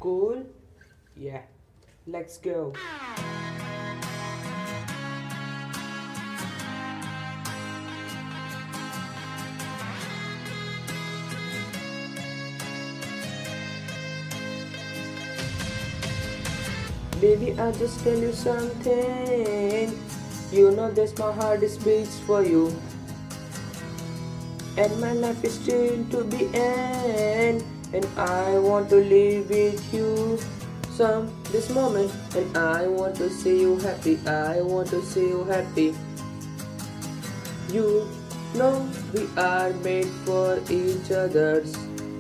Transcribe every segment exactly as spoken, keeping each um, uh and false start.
Cool? Yeah, let's go. Baby, I'll just tell you something. You know this, my heart is beats for you. And my life is still to be end. And I want to live with you some this moment. And I want to see you happy. I want to see you happy. You know we are made for each other's.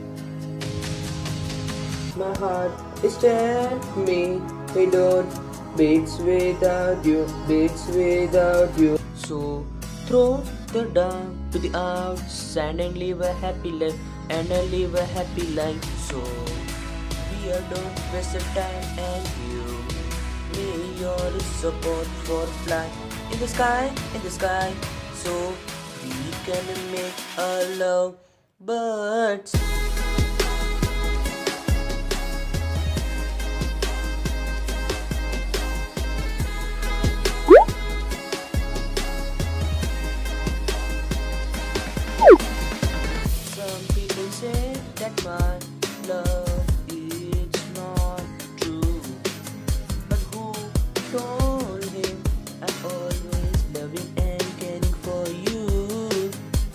My heart is telling me we don't beats without you, beats without you. So throw the down to the outside and live a happy life, and I live a happy life. So we are don't waste the time, and you, me, your support for fly in the sky, in the sky. So we can make a love birds. Some people say that my love is not true, but who told him I'm always loving and caring for you?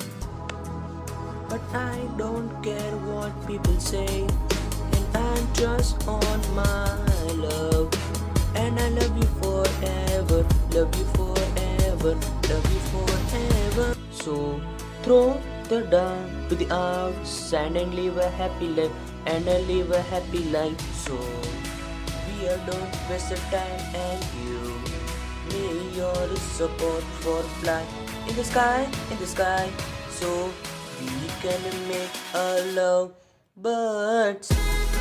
But I don't care what people say, and I'm just on my love, and I love you forever, love you forever, love you forever. So throw the down to the outside and live a happy life, and I live a happy life. So we are don't waste the time, and you, me, your support for fly in the sky, in the sky. So we can make a love birds.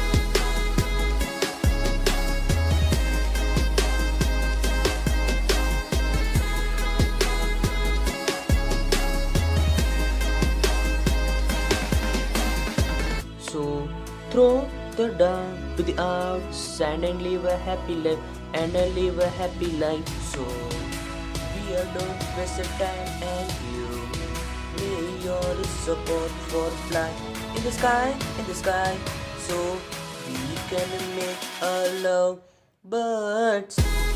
So throw the down to the outside and live a happy life, and I live a happy life. So we are don't waste the time, and you, me, your support for fly in the sky, in the sky. So we can make a love birds.